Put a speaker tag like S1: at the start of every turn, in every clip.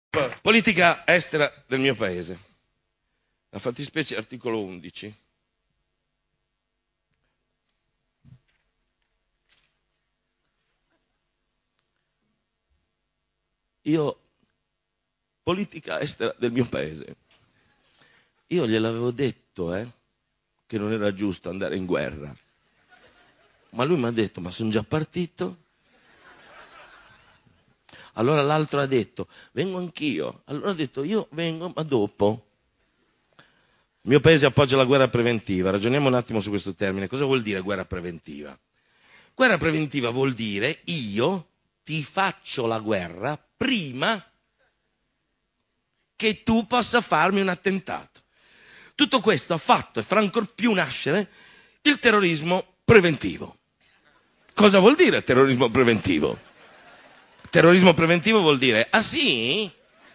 S1: Politica estera del mio paese. La fattispecie articolo 11. Politica estera del mio paese. Io gliel'avevo detto, che non era giusto andare in guerra. Ma lui mi ha detto, ma sono già partito. Allora l'altro ha detto, vengo anch'io. Allora ho detto, io vengo, ma dopo. Il mio paese appoggia la guerra preventiva. Ragioniamo un attimo su questo termine. Cosa vuol dire guerra preventiva? Guerra preventiva vuol dire io ti faccio la guerra prima che tu possa farmi un attentato. Tutto questo ha fatto e farà ancor più nascere il terrorismo preventivo. Cosa vuol dire terrorismo preventivo? Terrorismo preventivo vuol dire, ah sì?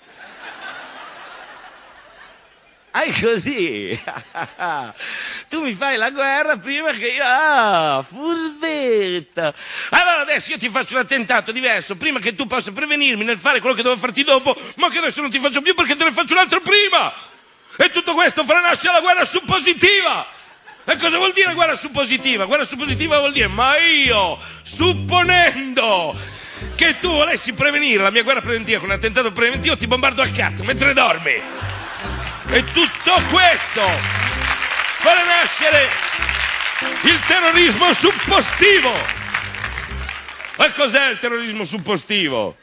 S1: Ah, è così? Tu mi fai la guerra prima che io... Ah, furbetta! Allora adesso io ti faccio un attentato diverso, prima che tu possa prevenirmi nel fare quello che devo farti dopo, ma che adesso non ti faccio più perché te ne faccio un altro prima! E tutto questo farà nascere la guerra suppositiva! E cosa vuol dire guerra suppositiva? Guerra suppositiva vuol dire, ma io, supponendo che tu volessi prevenire la mia guerra preventiva con un attentato preventivo, ti bombardo al cazzo mentre dormi! E tutto questo farà nascere il terrorismo suppostivo. Ma cos'è il terrorismo suppostivo?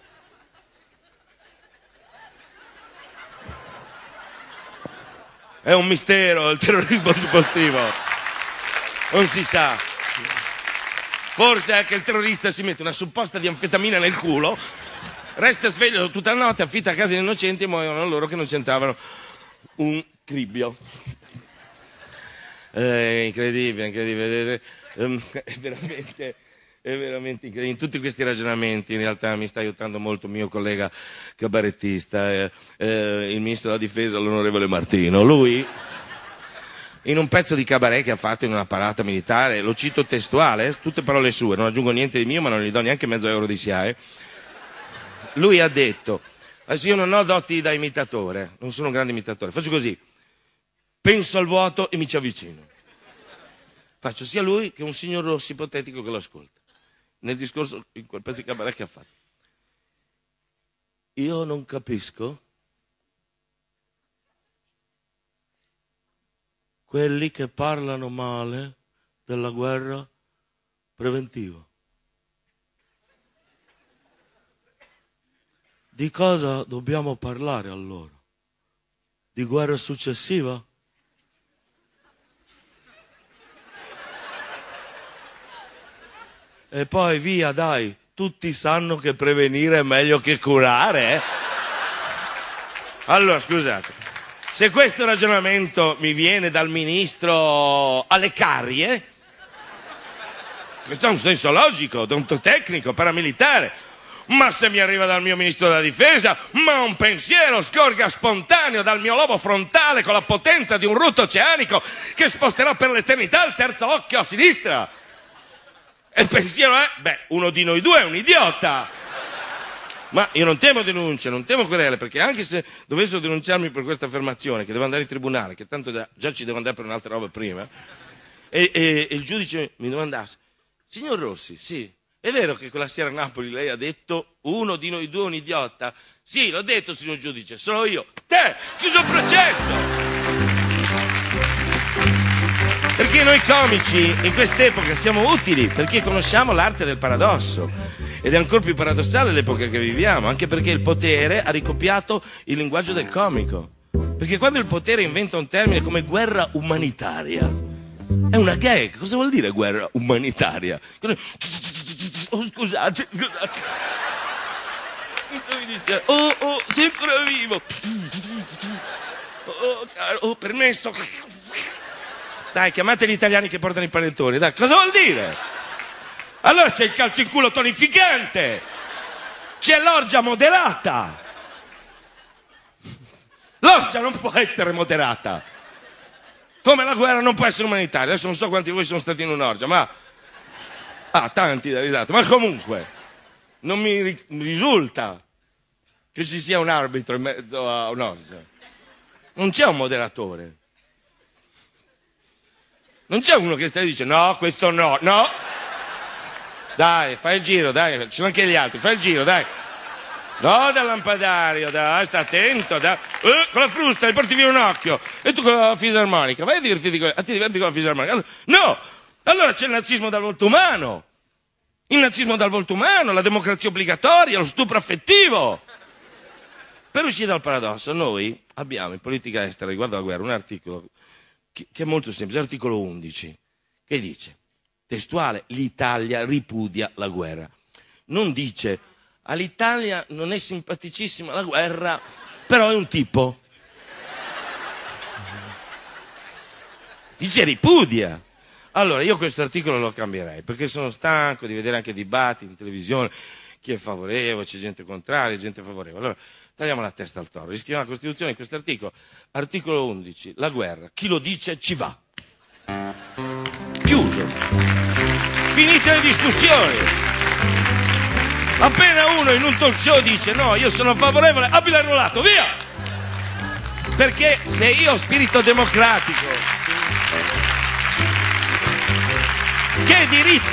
S1: È un mistero il terrorismo suppostivo. Non si sa. Forse è che il terrorista si mette una supposta di anfetamina nel culo, resta sveglio tutta la notte, affitta a casa gli innocenti e muoiono loro che non c'entravano un cribbio. Incredibile, incredibile. È veramente incredibile. In tutti questi ragionamenti in realtà mi sta aiutando molto il mio collega cabarettista, il ministro della difesa, l'onorevole Martino. Lui, in un pezzo di cabaret che ha fatto in una parata militare, lo cito testuale, tutte parole sue, non aggiungo niente di mio ma non gli do neanche mezzo euro di SIAE. Lui ha detto, adesso io non ho doti da imitatore, non sono un grande imitatore, faccio così, penso al vuoto e mi ci avvicino. Faccio sia lui che un signor Rossi ipotetico che lo ascolta. Nel discorso, in quel pezzo di cabaret che ha fatto. Io non capisco quelli che parlano male della guerra preventiva. Di cosa dobbiamo parlare allora? Di guerra successiva? E poi via, dai, tutti sanno che prevenire è meglio che curare, Allora, scusate, se questo ragionamento mi viene dal ministro alle carie, questo ha un senso logico, tecnico, paramilitare. Ma se mi arriva dal mio ministro della difesa, ma un pensiero scorga spontaneo dal mio lobo frontale con la potenza di un rutto oceanico che sposterà per l'eternità il terzo occhio a sinistra. E il pensiero è, uno di noi due è un idiota. Ma io non temo denunce, non temo querele, perché anche se dovessero denunciarmi per questa affermazione, che devo andare in tribunale, che tanto già ci devo andare per un'altra roba prima, e il giudice mi domandasse, signor Rossi, sì, è vero che quella sera a Napoli lei ha detto uno di noi due è un idiota? Sì, l'ho detto, signor giudice, sono io. Te, chiuso il processo! Perché noi comici in quest'epoca siamo utili, perché conosciamo l'arte del paradosso. Ed è ancora più paradossale l'epoca che viviamo, anche perché il potere ha ricopiato il linguaggio del comico. Perché quando il potere inventa un termine come guerra umanitaria, è una gag. Cosa vuol dire guerra umanitaria? Oh, scusate. Oh, sei ancora vivo. Oh, caro, oh, permesso. Dai, chiamate gli italiani che portano i panettoni. Dai, cosa vuol dire? Allora c'è il calcio in culo tonificante. C'è l'orgia moderata. L'orgia non può essere moderata. Come la guerra non può essere umanitaria. Adesso non so quanti di voi sono stati in un'orgia, ma... tanti da risata. Ma comunque, non mi risulta che ci sia un arbitro in mezzo a... No, non c'è un moderatore. Non c'è uno che sta e dice no, questo no, no. Dai, fai il giro, dai, ci sono anche gli altri, fai il giro, dai. No, dal lampadario, dai, sta attento, dai. Con la frusta, gli porti via un occhio. E tu con la fisarmonica, vai a divertirti con la fisarmonica. No, allora c'è il nazismo dal volto umano. Il nazismo dal volto umano, la democrazia obbligatoria, lo stupro affettivo. Per uscire dal paradosso, noi abbiamo in politica estera riguardo alla guerra un articolo che è molto semplice, l'articolo 11, che dice, testuale, l'Italia ripudia la guerra. Non dice, all'Italia non è simpaticissima la guerra, però è un tipo. Dice ripudia. Allora, io questo articolo lo cambierei, perché sono stanco di vedere anche dibattiti in televisione, chi è favorevole, c'è gente contraria, gente favorevole. Allora, tagliamo la testa al toro, riscriviamo la Costituzione in questo articolo, articolo 11, la guerra, chi lo dice ci va. Chiuso. Finite le discussioni. Appena uno in un talk show dice no, io sono favorevole, abile arruolato, via! Perché se io ho spirito democratico, che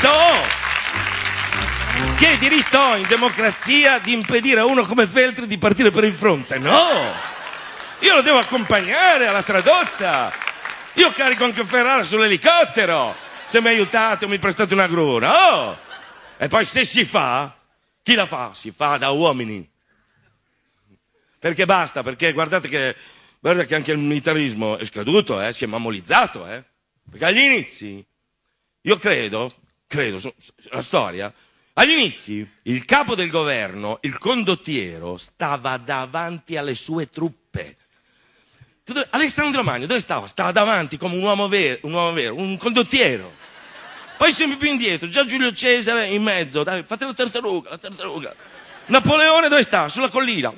S1: diritto ho in democrazia di impedire a uno come Feltri di partire per il fronte? No! Io lo devo accompagnare alla tradotta. Io carico anche Ferrara sull'elicottero. Se mi aiutate o mi prestate una gruna. Oh! E poi se si fa, chi la fa? Si fa da uomini. Perché basta, perché guarda che anche il militarismo è scaduto, si è mammolizzato, Perché agli inizi, io credo, la storia, agli inizi il capo del governo, il condottiero, stava davanti alle sue truppe. Alessandro Magno dove stava? Stava davanti come un uomo vero, un condottiero. Poi sempre più indietro, già Giulio Cesare in mezzo, dai, fate la tartaruga. Napoleone dove stava? Sulla collina.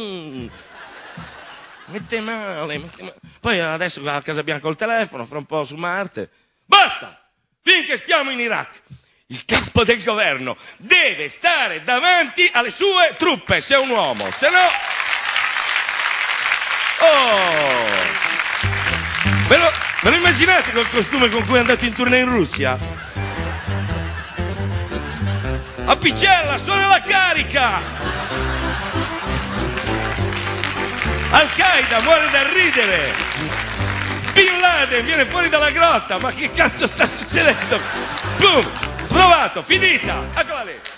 S1: Mette male. Poi adesso va a Casa Bianca col telefono, fra un po' su Marte. Basta! Finché stiamo in Iraq, il capo del governo deve stare davanti alle sue truppe, se è un uomo, se no... Oh! Ve lo immaginate col costume con cui è andato in tournée in Russia? A Picella, suona la carica! Al-Qaeda muore da ridere! Bin Laden viene fuori dalla grotta, ma che cazzo sta succedendo? Boom! Provato, finita! Eccola lì!